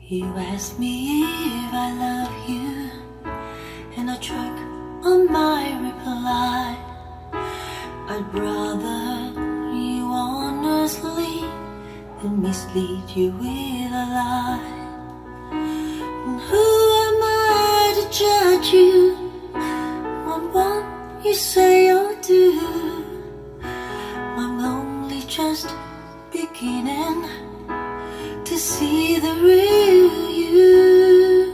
You asked me if I love you, and I choke on my reply. I'd rather you honestly than mislead you with a lie. And who am I to judge you on what you say or do? I'm only just beginning to see the real you.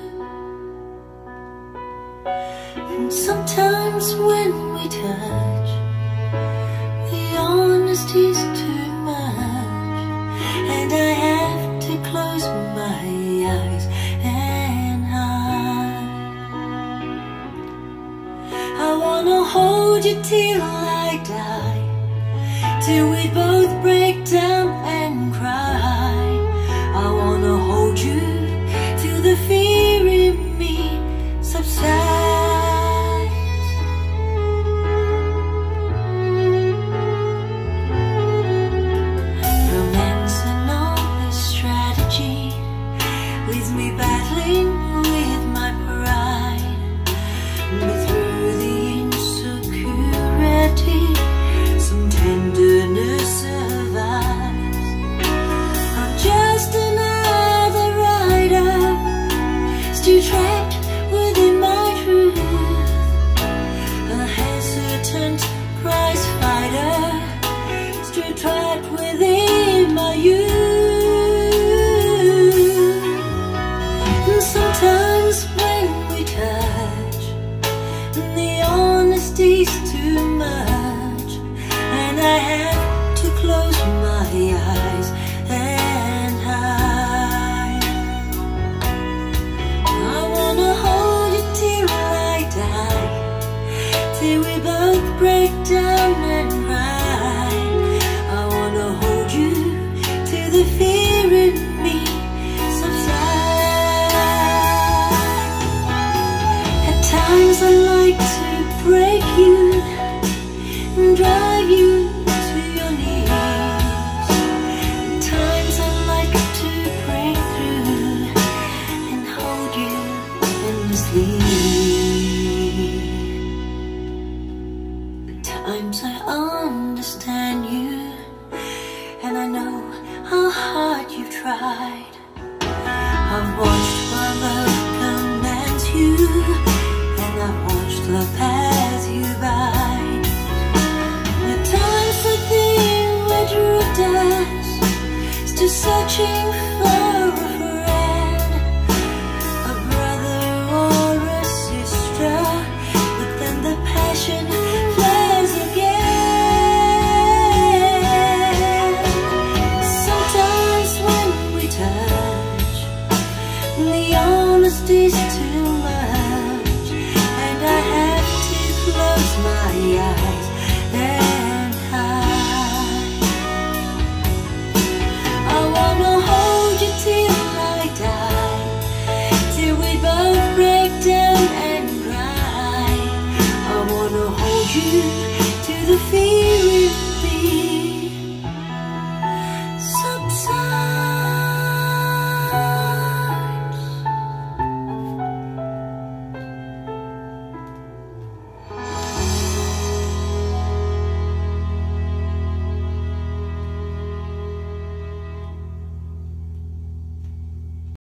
And sometimes when we touch, the honesty's too much, and I have to close my eyes and hide. I wanna hold you till I die, till we both break down and cry. I wanna hold you till the fear in me subsides. Romance and all this strategy leaves me battling with my pride. But through the insecurity, some tenderness survives. I'm just another rider, still trapped within my truth, a hesitant prize fighter, still trapped within my youth. And sometimes when we touch, the honesty's too much, and I have to close my eyes and hide. I wanna hold you till I die, till we both break down and cry. I wanna hold you till the fear in me subsides. At times I like to break you and drive you to your knees. At times I like to break through and hold you endlessly. At times I understand you, and I know how hard you've tried. I've watched while love commands you, and I've watched love pass you by. At times I think we're true dust, still searching for a friend, a brother or a sister, but then the passion flares again. Sometimes when we touch, the honesty's too